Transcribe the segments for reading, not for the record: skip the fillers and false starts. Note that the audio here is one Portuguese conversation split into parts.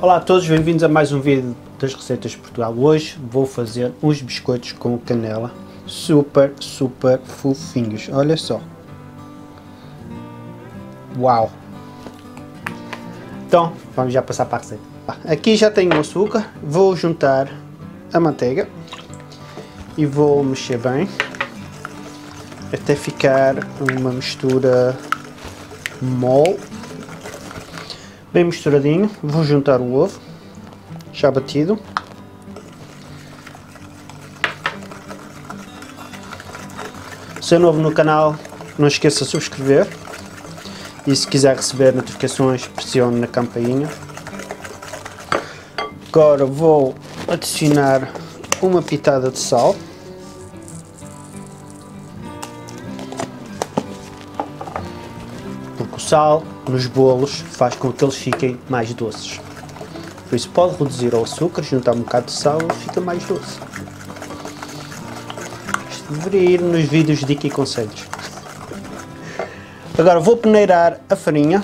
Olá a todos, bem-vindos a mais um vídeo das receitas de Portugal. Hoje vou fazer uns biscoitos com canela super fofinhos, olha só. Uau! Então, vamos já passar para a receita. Aqui já tenho o açúcar, vou juntar a manteiga e vou mexer bem até ficar uma mistura mole, bem misturadinho. Vou juntar o ovo já batido, se é novo no canal não esqueça de subscrever e se quiser receber notificações pressione na campainha. Agora vou adicionar uma pitada de sal, porque o sal nos bolos faz com que eles fiquem mais doces. Por isso pode reduzir o açúcar, juntar um bocado de sal e fica mais doce. Isto deveria ir nos vídeos de dica e conselhos. Agora vou peneirar a farinha.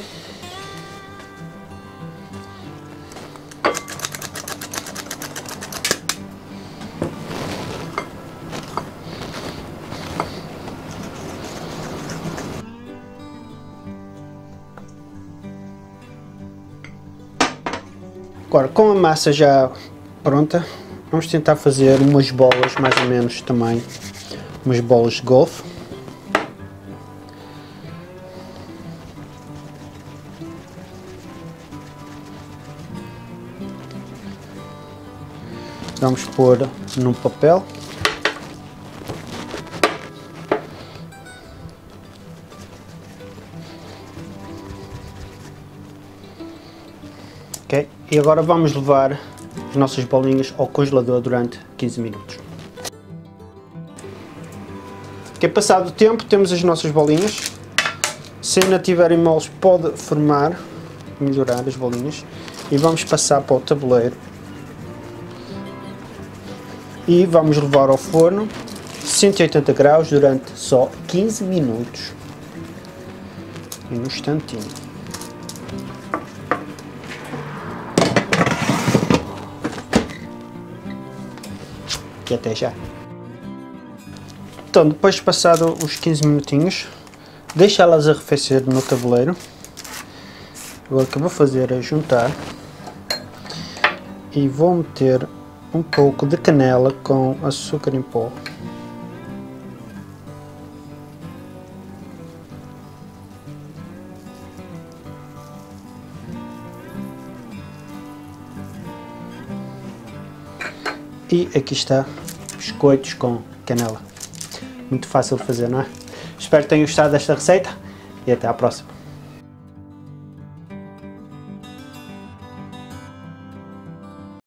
Agora, com a massa já pronta, vamos tentar fazer umas bolas mais ou menos tamanho, umas bolas de golfe. Vamos pôr num papel. Ok, e agora vamos levar as nossas bolinhas ao congelador durante 15 minutos. Ok, passado o tempo temos as nossas bolinhas. Se ainda tiverem moles pode formar, melhorar as bolinhas. E vamos passar para o tabuleiro. E vamos levar ao forno 180 graus durante só 15 minutos. E no instantinho. E até já. Então, depois de passado os 15 minutinhos, deixa elas arrefecer no tabuleiro. Agora o que eu vou fazer é juntar e vou meter um pouco de canela com açúcar em pó. E aqui está, biscoitos com canela. Muito fácil de fazer, não é? Espero que tenham gostado desta receita e até à próxima.